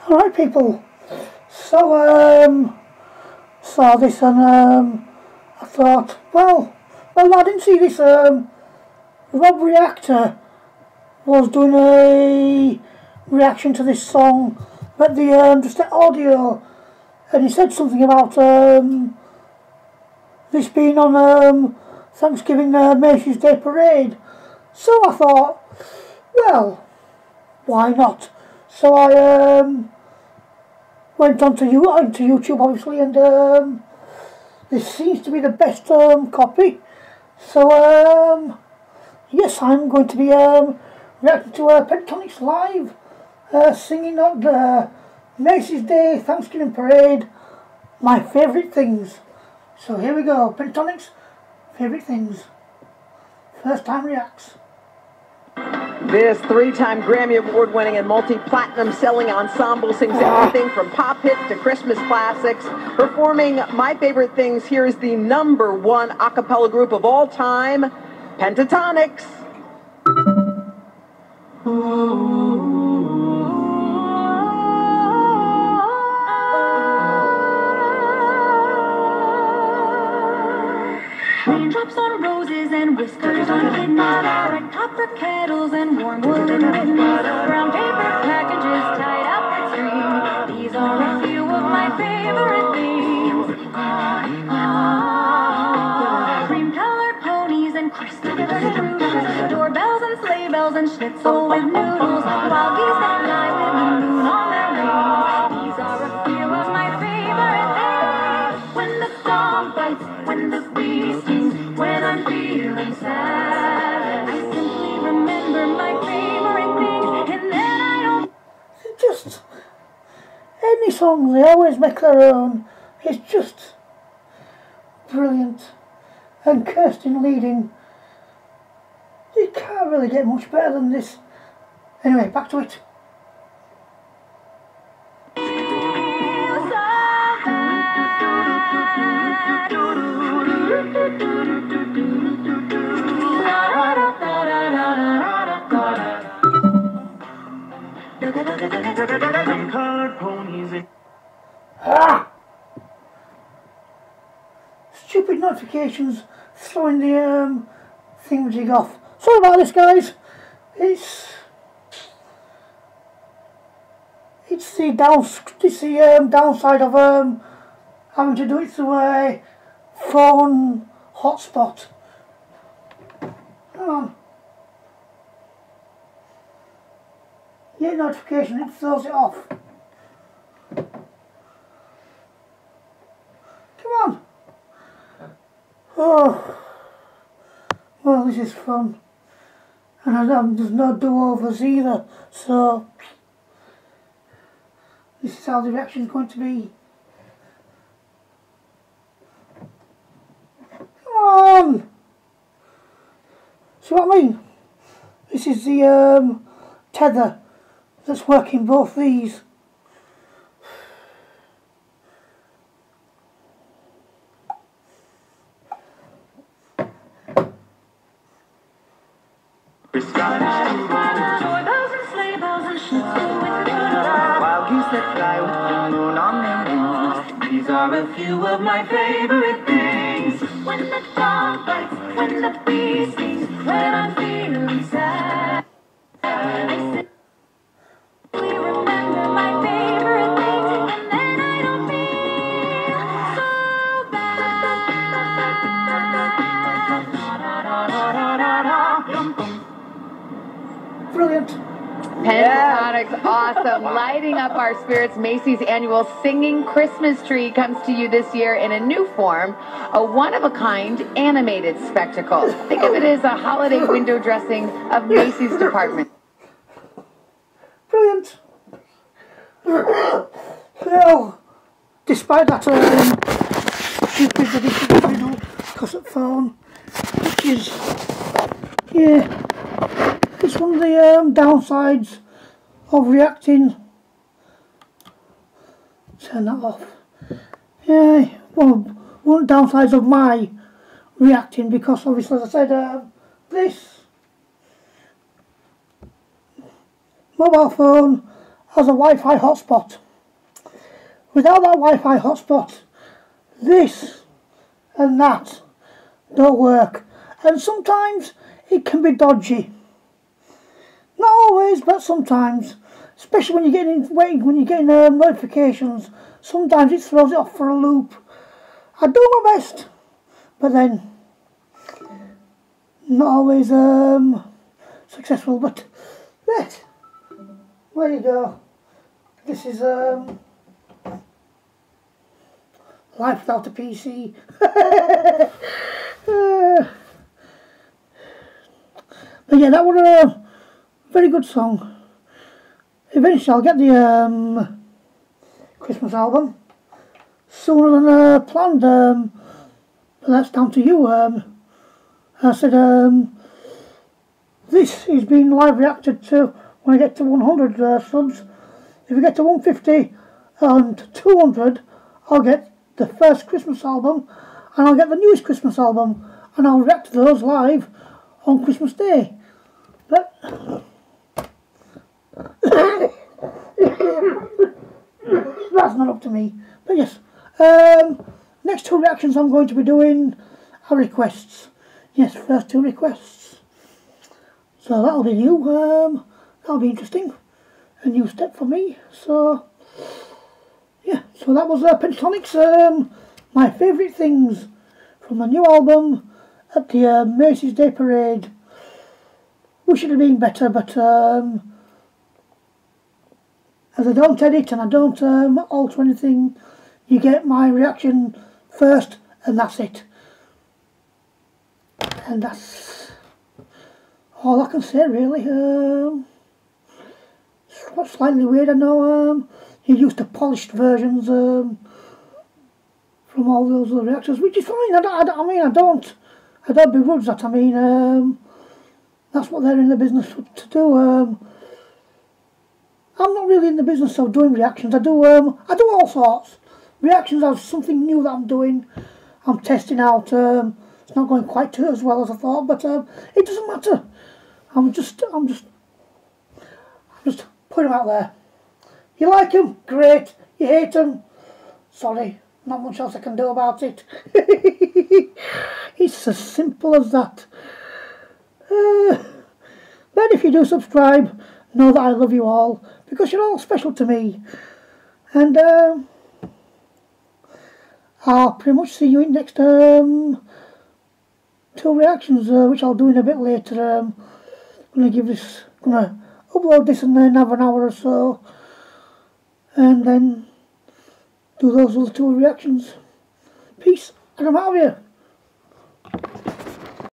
Alright people, so saw this and I thought, well I didn't see this. Rob Reactor was doing a reaction to this song, but the just the audio, and he said something about this being on Thanksgiving Macy's Day Parade. So I thought, well, why not? So I went onto YouTube obviously, and this seems to be the best copy. So yes, I'm going to be reacting to Pentatonix live singing on the Macy's Day Thanksgiving Parade, My Favourite Things. So here we go, Pentatonix, Favourite Things. First time reacts. This three-time Grammy Award-winning and multi-platinum selling ensemble sings everything from pop hits to Christmas classics. Performing My Favorite Things, here is the #1 a cappella group of all time, Pentatonix. Raindrops on roses and whiskers on midnight, red copper kettles and warm woolen mittens, brown paper packages tied up with string. These are a few of my favorite things. Cream-colored ponies and crystal-colored strudels, doorbells and sleigh bells and schnitzel with noodles, wild geese that fly with the moon on their wings. These are a few of my favorite things. When the dog bites, when the bee stings, when I'm feeling sad, I simply remember my favorite things, and then I don't... Just any song, they always make their own. It's just brilliant. And Kirsten leading. You can't really get much better than this. Anyway, back to it. Stupid notifications throwing the thingamajig off. Sorry about this, guys. It's the downside of having to do it through a phone hotspot. Come on. Get notification, it throws it off. Come on. Oh, well, this is fun, and there's no do-overs either, so this is how the reaction is going to be. Come on! See what I mean? This is the tether that's working both these. Doorbells and sleigh bells and schnitzel with noodles, wild geese that fly with the moon on their wings. These are a few of my favorite things. When the dog bites, when the bee stings, when I'm feeling sad, I simply remember my favorite things, and then I don't feel so bad. Brilliant. Pentatonix, awesome. Lighting up our spirits. Macy's annual Singing Christmas Tree comes to you this year in a new form, a one-of-a-kind animated spectacle. Think of it as a holiday window dressing of Macy's department. Brilliant. Well, despite that stupid little cassette phone, which is, yeah, it's one of the downsides of reacting. Turn that off. Yeah, one of the downsides of my reacting, because obviously, as I said, this mobile phone has a Wi-Fi hotspot. Without that Wi-Fi hotspot, this and that don't work, and sometimes it can be dodgy. Not always, but sometimes, especially when you're getting notifications. Sometimes it throws it off for a loop. I do my best, but then not always successful. But there you go. This is life without a PC. But yeah, that was a very good song. Eventually I'll get the Christmas album sooner than planned, but that's down to you. I said this is being live reacted to when I get to 100 subs. If we get to 150 and 200, I'll get the first Christmas album, and I'll get the newest Christmas album, and I'll react to those live on Christmas Day. But that's not up to me. But yes, next two reactions I'm going to be doing are requests. Yes, first two requests. So that'll be new. That'll be interesting. A new step for me. So yeah, so that was Pentatonix, my favourite things from the new album at the Macy's Day Parade. Wish it had been better, but as I don't edit and I don't alter anything, you get my reaction first, and that's it. And that's all I can say, really. It's slightly weird, I know. You're used to polished versions from all those other reactors, which is fine. I mean, I don't begrudge that. I mean, that's what they're in the business to do. I'm not really in the business of doing reactions. I do all sorts. Reactions are something new that I'm doing. I'm testing out. It's not going quite as well as I thought, but it doesn't matter. I'm just putting them out there. You like them? Great. You hate them? Sorry. Not much else I can do about it. It's as simple as that. But if you do subscribe, know that I love you all, because you're all special to me. And I'll pretty much see you in next two reactions, which I'll do in a bit later. I'm gonna upload this in another hour or so, and then do those other two reactions. Peace, and I'm out of here.